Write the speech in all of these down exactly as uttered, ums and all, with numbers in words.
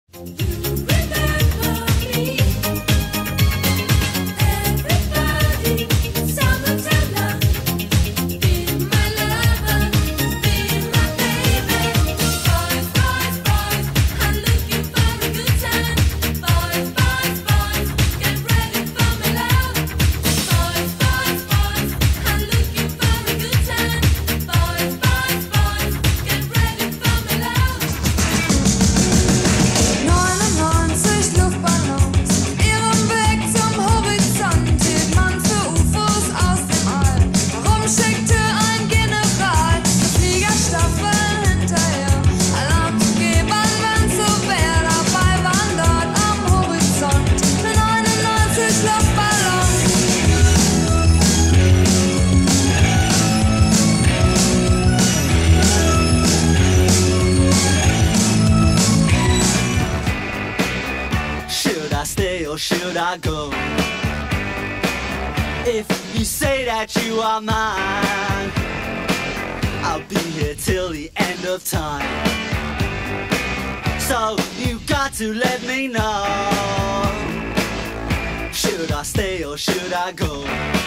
Should I go? If you say that you are mine, I'll be here till the end of time. So you got to let me know. Should I stay or should I go?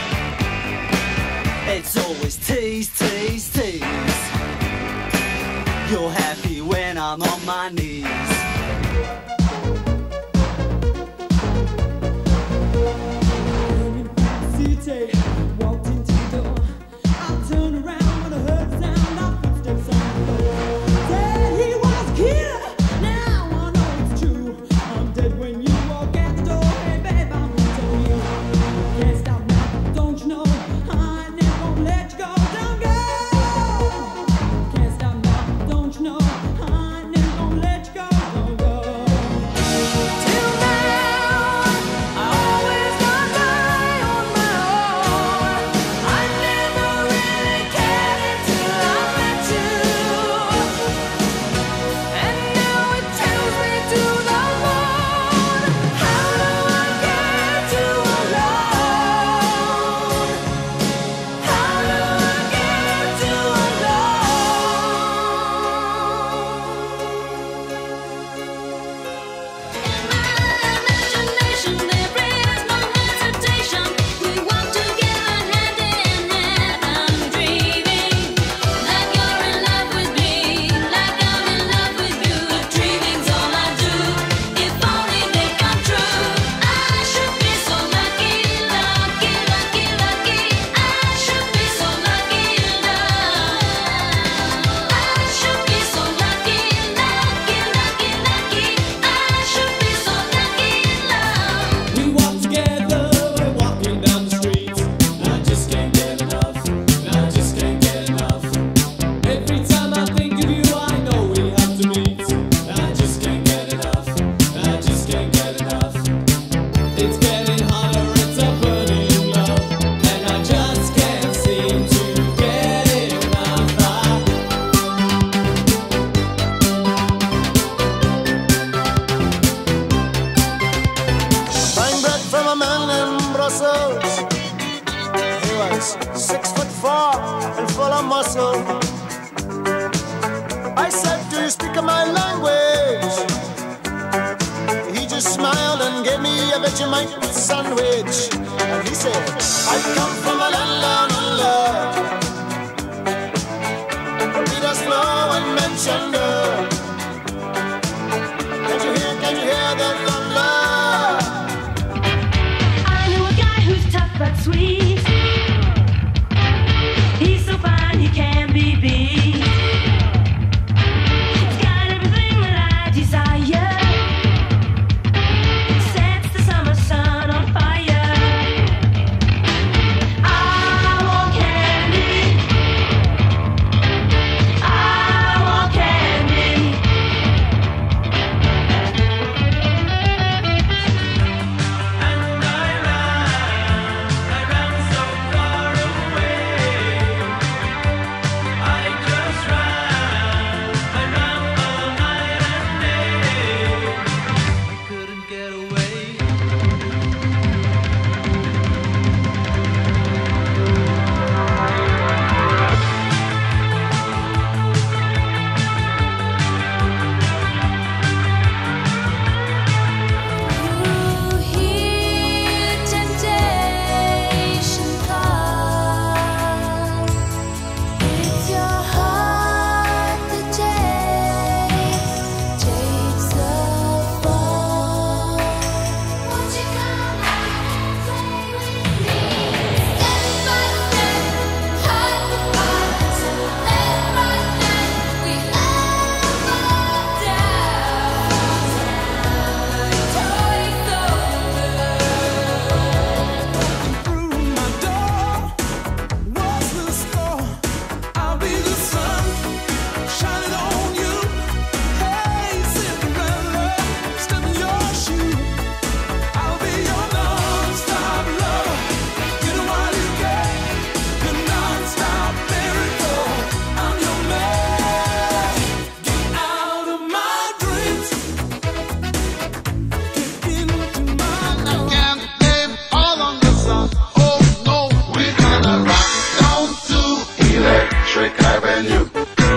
It's always tease, tease, tease. You're happy when I'm on my knees. Walked into the door. I turned around when I heard the sound of footsteps on the floor. Said he was a killer. Now I know it's true. I'm dead when you walk out the door. Hey babe, I'm gonna tell you. Can't stop now, don't you know? I ain't never gonna let you go. Don't go. Can't stop now, don't you know? I ain't never gonna let you go. Don't go. Till now, I always gonna die on my own. I never really cared until I met you. And now it tells me to the moon. How do I get you alone? How do I get you In my imagination, there is no hesitation. We walk together hand in hand. I'm dreaming like you're in love with me, like I'm in love with you. Dreaming's all I do. If only they come true. I should be so lucky, lucky, lucky, lucky. I should be so lucky, love. I should be so lucky, lucky, lucky, lucky. I should be so lucky, love. We walk together, we're walking down the street. I just can't get enough. I just can't get enough. Every time I think of you, I know we have to meet. I just can't get enough. I just can't get enough. It's getting hotter, it's a burning love, and I just can't seem to get enough. Buying bread from a man in Brussels. He was six foot four and full of muscle. I said, do you speak my language? He just smiled and gave me a Vegemite sandwich. And he said, I come from a land down under. Peter's flow and mentioned. Can you hear, can you hear the thunder? I know a guy who's tough but sweet. He's so fine he can't be beat. He's got everything that I desire. Sets the summer sun on fire. I want candy. I want candy.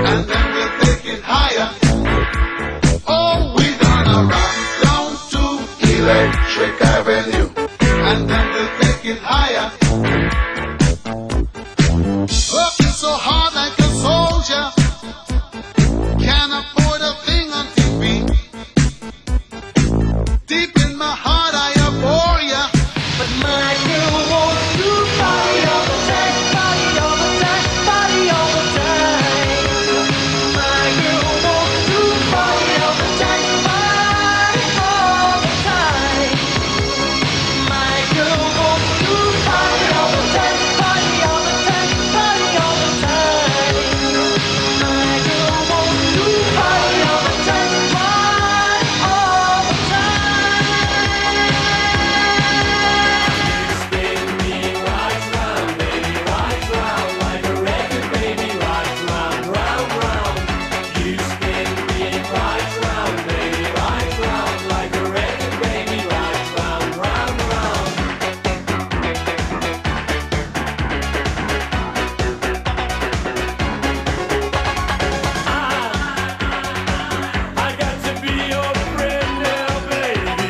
and then we'll take it higher. Oh, we gonna rock down to Electric Avenue, and then we'll take it higher. Working so hard like a soldier, can't afford a thing on T V. Deep in my heart I abhor ya, But my girl wants to party all the time, party all the time, party all the time. My girl wants to party all the time, party all the time. My girl wants to party all the time, party all the time, party all the time. My girl wants to party all the time, party all the time. Spin me right round, baby, right round like a record, baby, right round, round, round. You spin me right round, baby, right round like a record, baby, right round, round, round. I got to be your friend now, baby.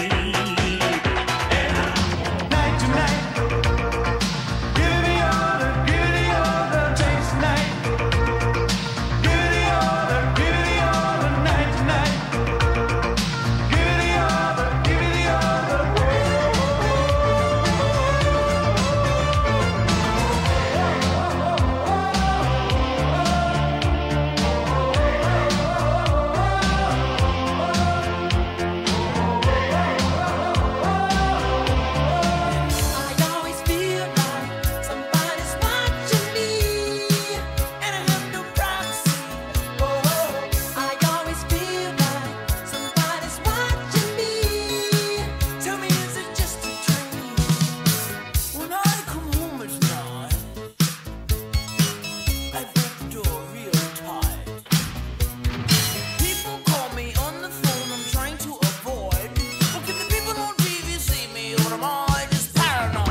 Night to night, give me all the, give me all the taste night. Give me all the, give me all the night to night. Give me all the, give me all the. I always feel like somebody's watching me, and I have no privacy. Oh, I always feel like somebody's watching me. Tell me, is it just a dream? When I come home at night, I break the door real tight. People call me on the phone, I'm trying to avoid. But can the people on T V see me, or am I just paranoid?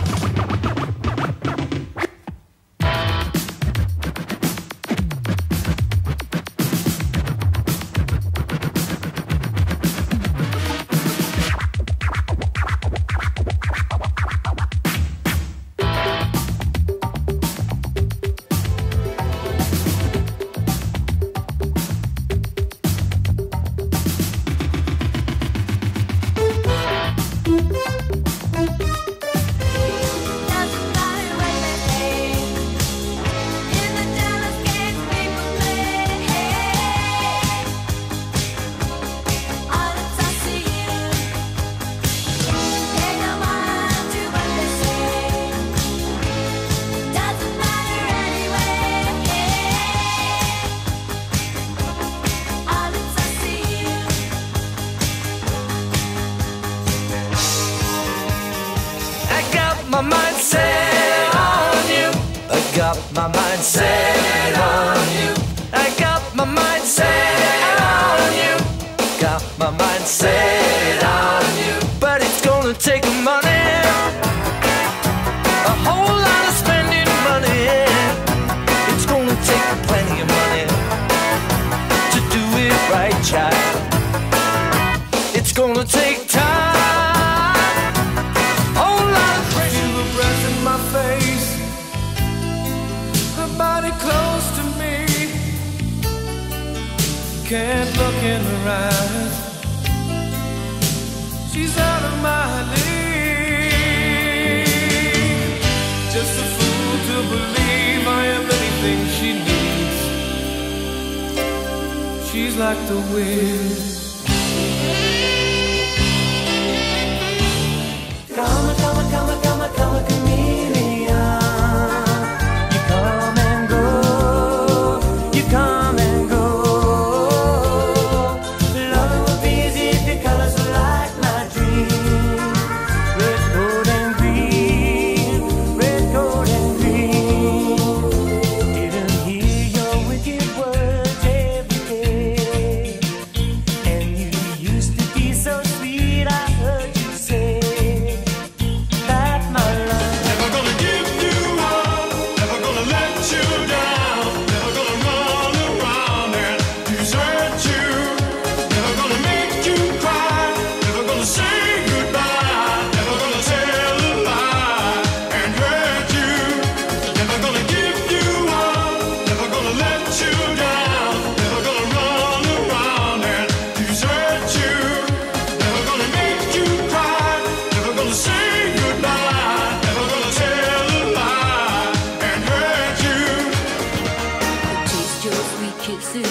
Doesn't matter what they say. In the jealous games people play. All the time I see you, pay no mind to what they say. Doesn't matter anyway. All the time I see you. I got my mind set on you. I got my mind set on you. I got my mind set on you. Got my mind set on you. But it's gonna take money, a whole lot of spending money. It's gonna take plenty of money to do it right, child. It's gonna take time. Whole lot of Feel the breath in my face, her body close to me. Can't look in her eyes, she's out of my league. Just a fool to believe I am anything she needs. She's like the wind. Come, come, come, come, come, chameleon. You come and go, you come and go. Loving would be easy if your colors were like my dream. Red, gold, and green, red, gold, and green. Didn't hear your wicked words every day, and you used to be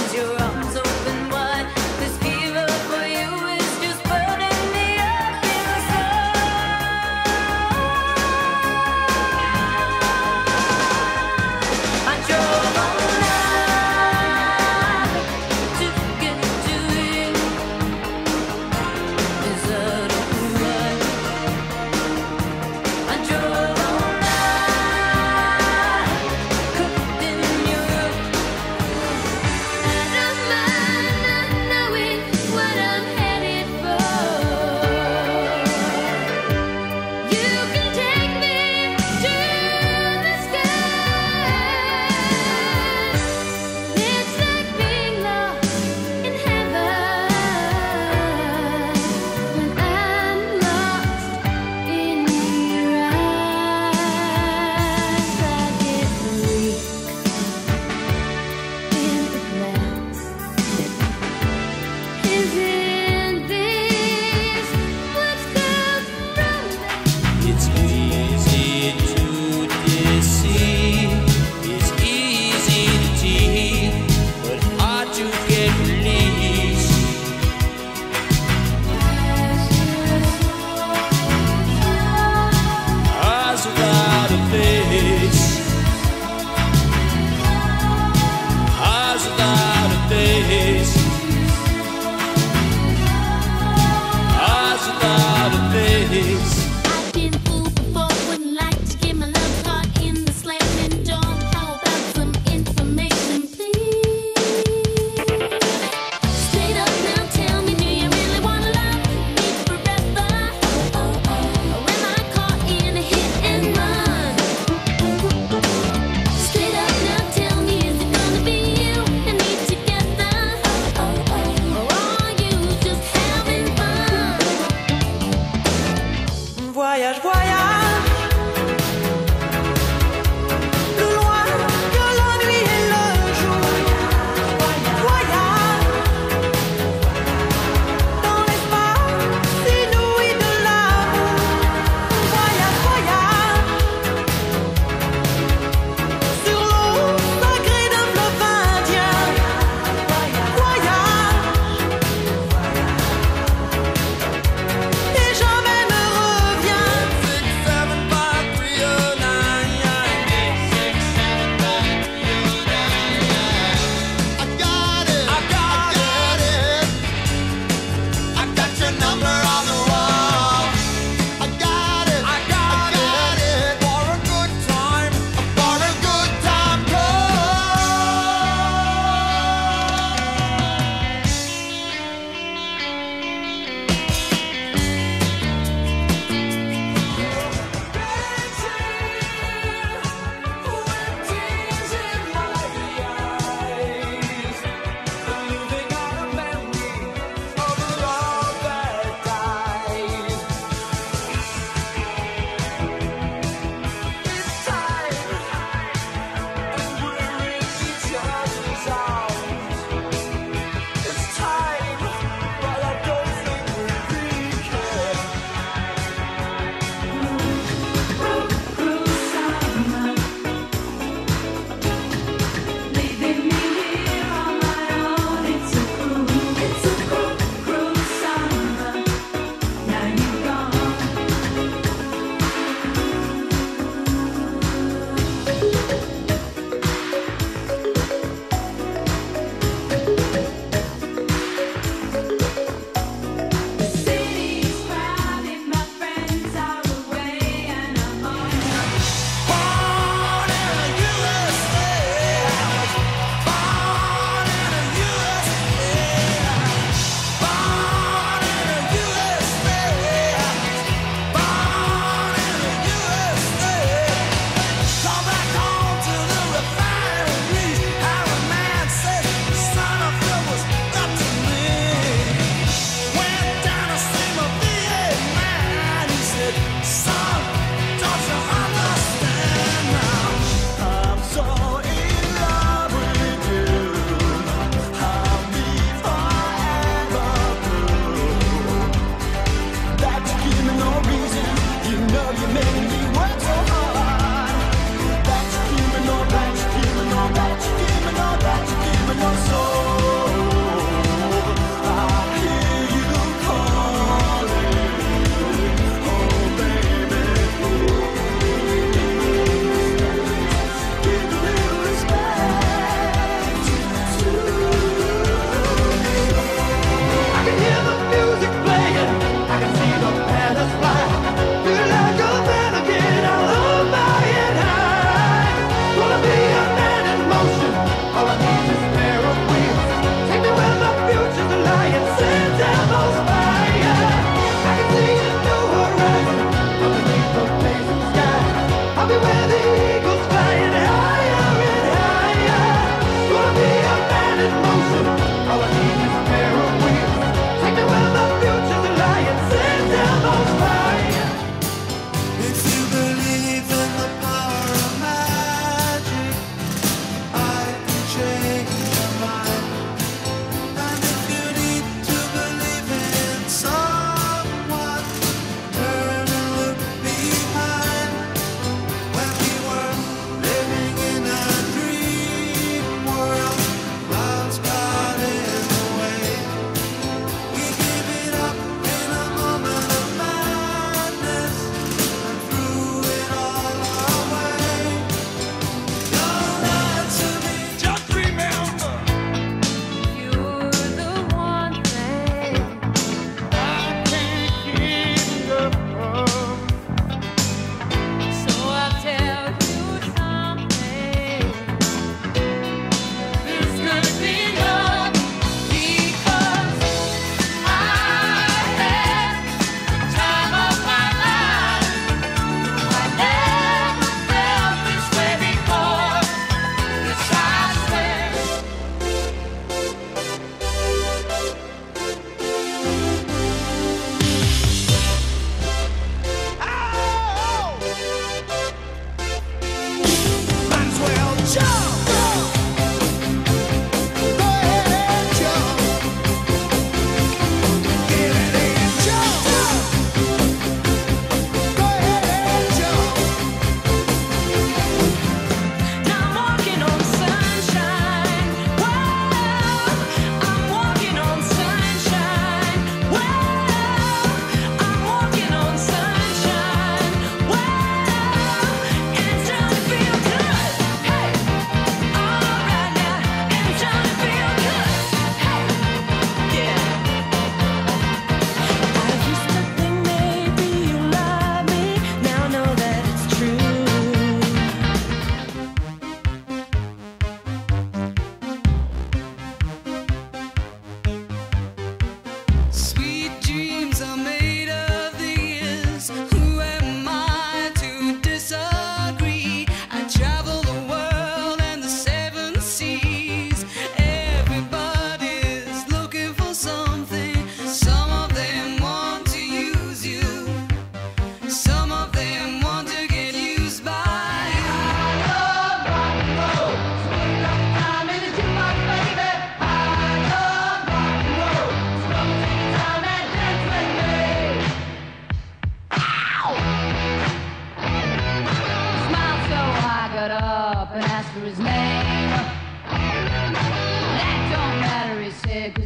with your arms open wide. This fever for you is just burning me up inside. I drove all night to get to you. Is that alright? I drove all night, cooked in your. I just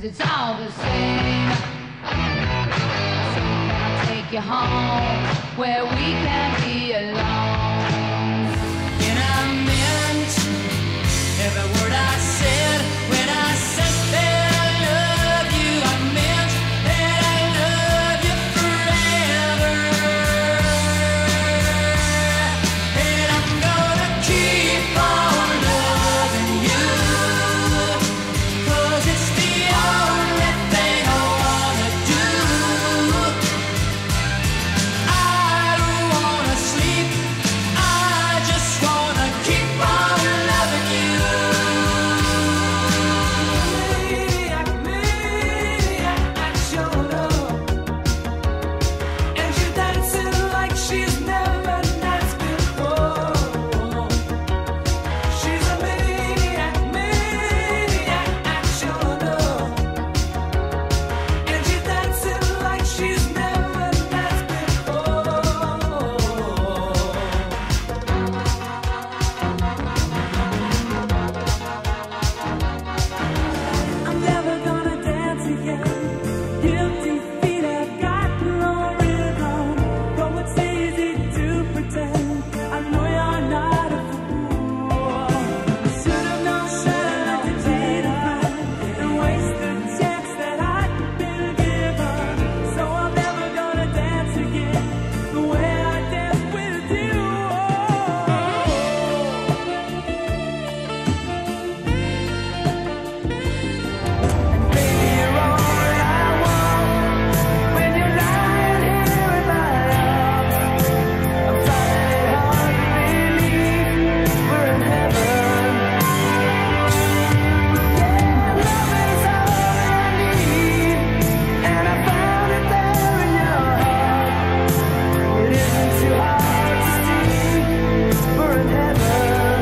it's all the same. So can I take you home where we can be alone? And I meant every word I said when I said that I love you. I meant that I love you forever. And I'm gonna keep on loving you, 'cause it's the only thing I wanna do. I don't wanna sleep, I just wanna keep on loving you. Maniac, maniac, that's your love. And she's dancing like she's never danced before. She's a maniac, maniac, that's your love. And she's dancing like she's never danced before. I'm never gonna dance again. Guilty feet have got no rhythm. Though it's easy to pretend, I know you're not a fool. Should have known better to cheat and waste the chance that I'd been given. So I'm never gonna dance again the way I danced with you. Baby, you're all I want when you're lying here in my arms. I'm finding it hard to believe we're in heaven. Yeah, love is all I need, and I found it there in your heart. It isn't too hard to see we're in heaven.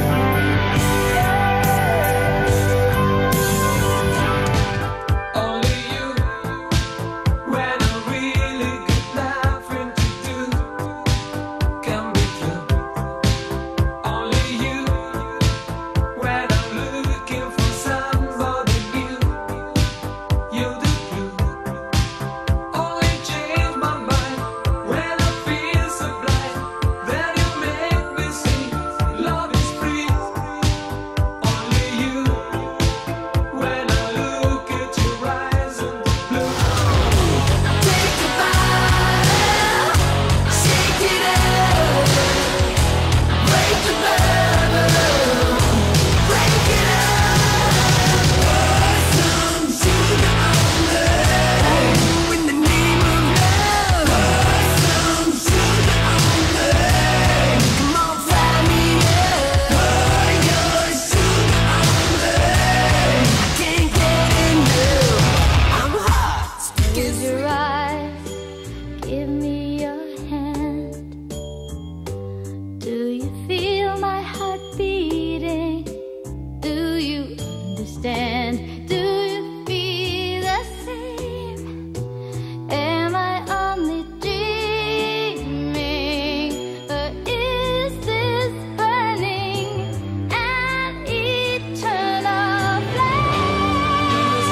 Only you, when a really good nothing to do can be true. Only you, when I'm looking for somebody new, you do too. Only change my mind when I feel so blind. Then you make me see love is free. Only you, when I look at your eyes and blue. Take the bottle, shake it up, break the bubble, break it up. Pour some sugar on me, in the name of love. Pour some sugar on me, come on, fry me up. Pour your sugar on me, I can't get enough. I'm hot, close your eyes, give me your hand. Do you feel my heart beating? Do you understand? Do you feel the same? Am I only dreaming, or is this burning an eternal flame?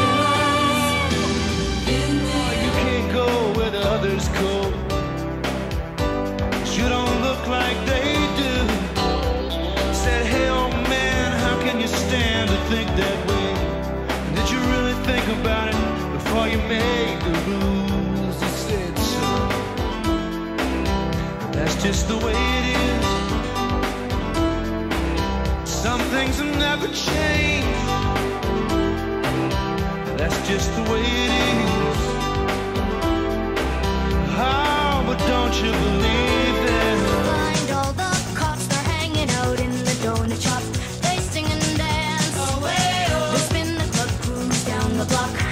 You can't go where the others go. You don't look like they do. Said, hey, old man, how can you stand to think that way? Did you really think about it before you made the rules? You said so. That's just the way it is. Some things will never change. That's just the way it is. Oh, but don't you believe that? Find all the cops, they're hanging out in the donut shops. They sing and dance. They spin the club, cruise down the block.